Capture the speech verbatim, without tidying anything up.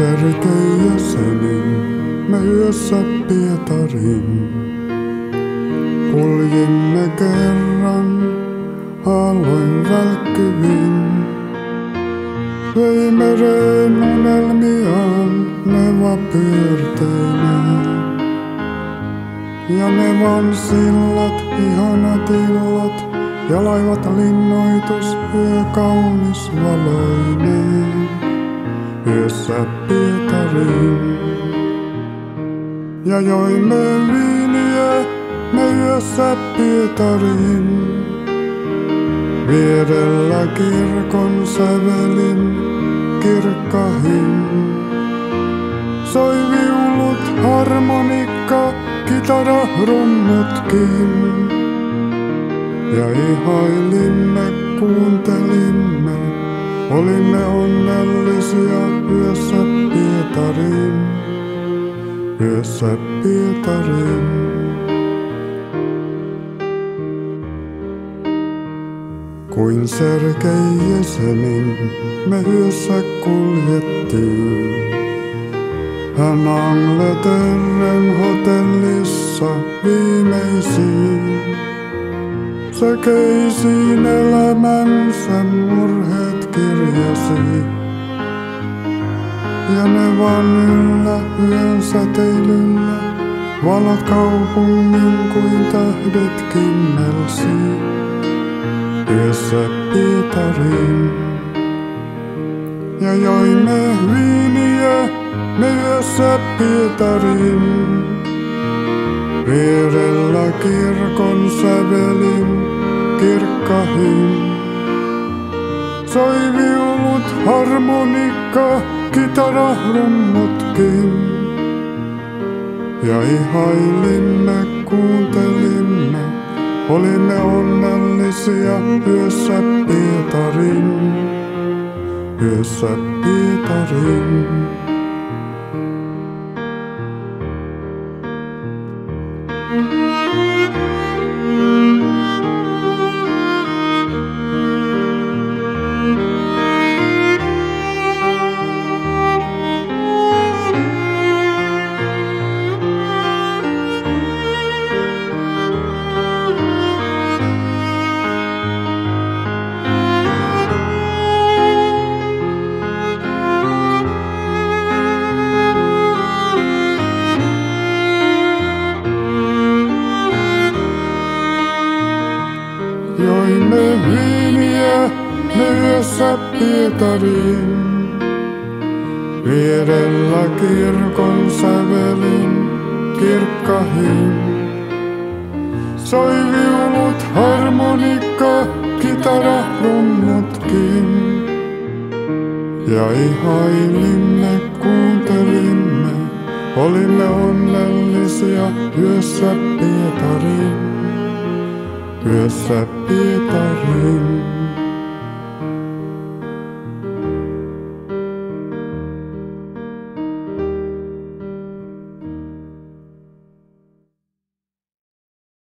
Sergei jäsenin me yössä Pietariin. Kuljimme kerran aalloin välkkyvin. Vei meren unelmiaan neva pyörteineen. Ja nevan sillat, ihanat illat ja laivat linnoitus yö kaunis valoineen. Yössä Pietariin. Ja joimme viiniä me yössä Pietariin. Vierellä kirkon sävelin kirkkahin. Soi viulut, harmonikka, kitara, rummutkin. Ja ihailimme, kuuntelimme, olimme onnellisia yössä Pietariin. Yössä Pietariin. Kuin Sergei jäsenin me yössä kuljettiin. Hän Angleterren hotellissa viimeisiin. Se keisiin elämänsä murheet kirjasi. Ja ne vaan yllä yön säteilyllä valot kaupungin kuin tähdet kimmelsi. Yössä Pietariin. Ja joimme viiniä me yössä Pietariin. Vierellä kirkon sävelin kirkkahin. Soi viulut, harmonikka, kitara, rummutkin. Ja ihailimme, kuuntelimme, olimme onnellisia yössä Pietariin. Yössä Pietariin. Joimme viiniä me yössä Pietariin. Vierellä kirkon sävelin kirkkahin. Soi viulut, harmonikka, kitara, rummutkin. Ja ihailimme, kuuntelimme, olimme onnellisia yössä Pietariin. Yössä Pietariin.